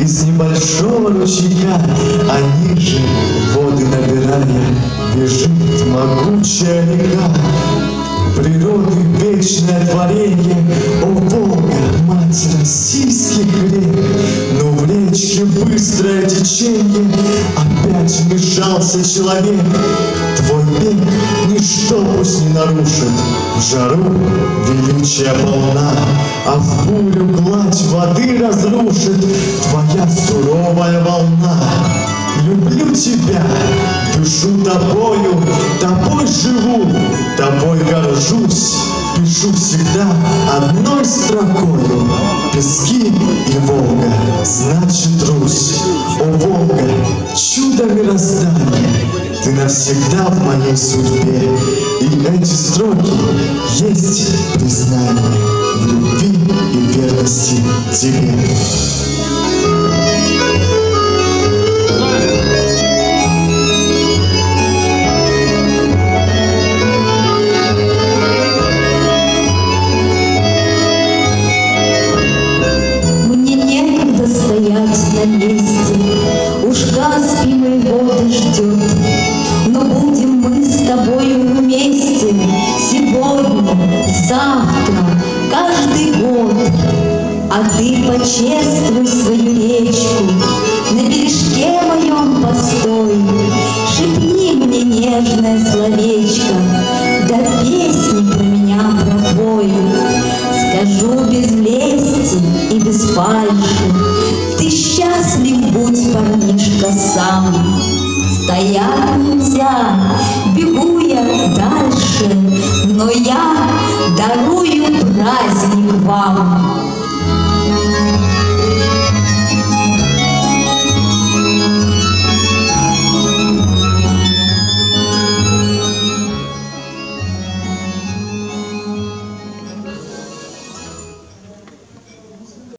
Из небольшого ручейка, а ниже воды набирая, бежит могучая река. Природы вечное творенье, о Волга, мать российских рек. Но в речке быстрое теченье опять вмешался человек. Твой бег ничто пусть не нарушит, в жару величия полна, а в бурю гладь воды разрушит твоя суровая волна. Люблю тебя, душу тобою, тобой живу, тобой горжусь, пишу всегда одной строкою. Пески и Волга, значит Русь. О, Волга, чудо мироздания, ты навсегда в моей судьбе. И эти строки есть признание в любви и верности тебе. На месте уж Каспий воды ждет, но будем мы с тобою вместе сегодня, завтра, каждый год. А ты почествуй свою речку, на бережке моем постой, шепни мне нежное словечко, да песни про меня пропой. Скажу без лести и без фальши: ты счастлив будь, парнишка, сам. Стоять нельзя, бегу я дальше, но я дарую праздник вам.